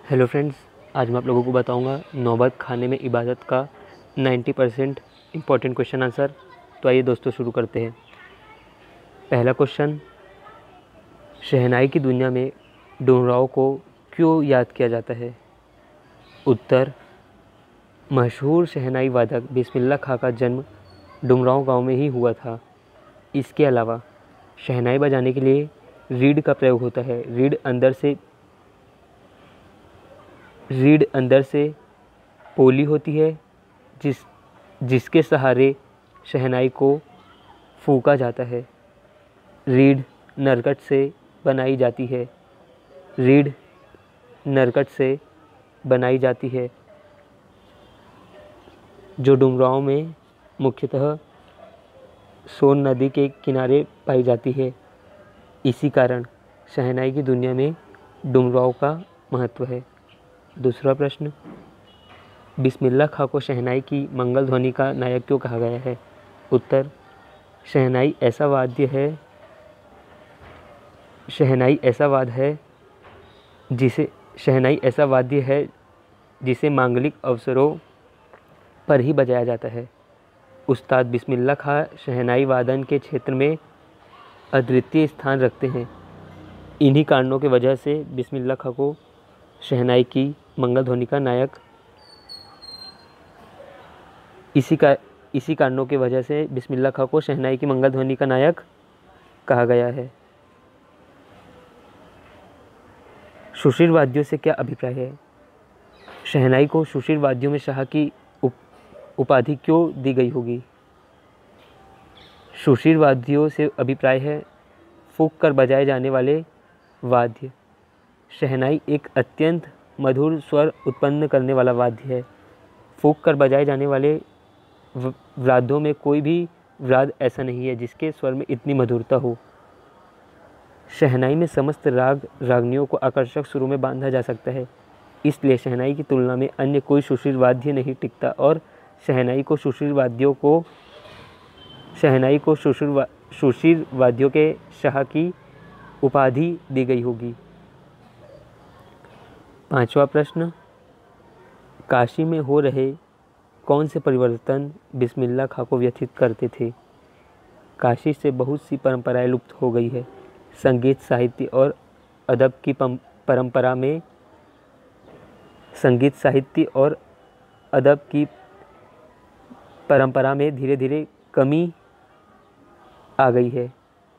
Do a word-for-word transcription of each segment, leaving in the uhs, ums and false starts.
Hello friends, आज मैं आप लोगों को बताऊंगा नौबत खाने में इबादत का नब्बे परसेंट इम्पॉर्टेंट क्वेश्चन आंसर। तो आइए दोस्तों शुरू करते हैं। पहला क्वेश्चन, शहनाई की दुनिया में डुमरांव को क्यों याद किया जाता है? उत्तर, मशहूर शहनाई वादक बिस्मिल्लाह खां का जन्म डुमरांव गांव में ही हुआ था। इसके अलावा शहनाई बजाने के लिए रीड का प्रयोग होता है। रीड अंदर से रीढ़ अंदर से पोली होती है जिस जिसके सहारे शहनाई को फूंका जाता है। रीढ़ नरकट से बनाई जाती है रीढ़ नरकट से बनाई जाती है जो डुमरांव में मुख्यतः सोन नदी के किनारे पाई जाती है। इसी कारण शहनाई की दुनिया में डुमरांव का महत्व है। दूसरा प्रश्न, बिस्मिल्लाह खां को शहनाई की मंगल ध्वनि का नायक क्यों कहा गया है? उत्तर, शहनाई ऐसा वाद्य है शहनाई ऐसा वाद्य है जिसे शहनाई ऐसा वाद्य है जिसे मांगलिक अवसरों पर ही बजाया जाता है। उस्ताद बिस्मिल्लाह खां शहनाई वादन के क्षेत्र में अद्वितीय स्थान रखते हैं। इन्हीं कारणों की वजह से बिस्मिल्लाह खां को शहनाई की मंगल ध्वनि का नायक इसी का इसी कारणों की वजह से बिस्मिल्लाह खां को शहनाई की मंगल ध्वनि का नायक कहा गया है। सुशील वाद्यों से क्या अभिप्राय है? शहनाई को सुशील वाद्यों में शाह की उप, उपाधि क्यों दी गई होगी? सुशील वाद्यों से अभिप्राय है फूंक कर बजाए जाने वाले वाद्य। शहनाई एक अत्यंत मधुर स्वर उत्पन्न करने वाला वाद्य है। फूंक कर बजाए जाने वाले वाद्यों में कोई भी वाद्य ऐसा नहीं है जिसके स्वर में इतनी मधुरता हो। शहनाई में समस्त राग रागनियों को आकर्षक सुरों में बांधा जा सकता है, इसलिए शहनाई की तुलना में अन्य कोई सुशील वाद्य नहीं टिकता और शहनाई को सुशील वाद्यों को शहनाई को सुशील वा, सुशील वाद्यों के शाह की उपाधि दी गई होगी। पांचवा प्रश्न, काशी में हो रहे कौन से परिवर्तन बिस्मिल्लाह खां को व्यथित करते थे? काशी से बहुत सी परंपराएं लुप्त हो गई है। संगीत, साहित्य और अदब की परंपरा में संगीत साहित्य और अदब की परंपरा में धीरे धीरे कमी आ गई है।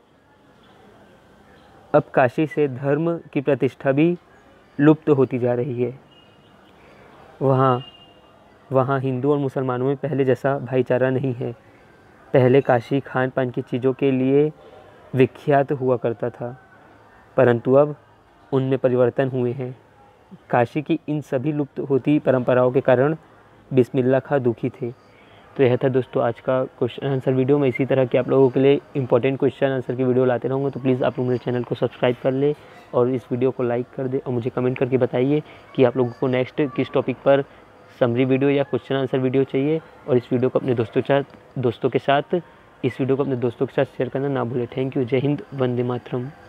अब काशी से धर्म की प्रतिष्ठा भी लुप्त होती जा रही है। वहाँ वहाँ हिंदू और मुसलमानों में पहले जैसा भाईचारा नहीं है। पहले काशी खान पान की चीज़ों के लिए विख्यात हुआ करता था, परंतु अब उनमें परिवर्तन हुए हैं। काशी की इन सभी लुप्त होती परंपराओं के कारण बिस्मिल्लाह खां दुखी थे। तो यह था दोस्तों आज का क्वेश्चन आंसर वीडियो। मैं इसी तरह के आप लोगों के लिए इंपॉर्टेंट क्वेश्चन आंसर की वीडियो लाते रहूँगा, तो प्लीज़ आप लोग मेरे चैनल को सब्सक्राइब कर ले और इस वीडियो को लाइक कर दे और मुझे कमेंट करके बताइए कि आप लोगों को नेक्स्ट किस टॉपिक पर समरी वीडियो या क्वेश्चन आंसर वीडियो चाहिए। और इस वीडियो को अपने दोस्तों के साथ दोस्तों के साथ इस वीडियो को अपने दोस्तों के साथ शेयर करना ना भूलें। Thank you. जय हिंद, वंदे मातरम।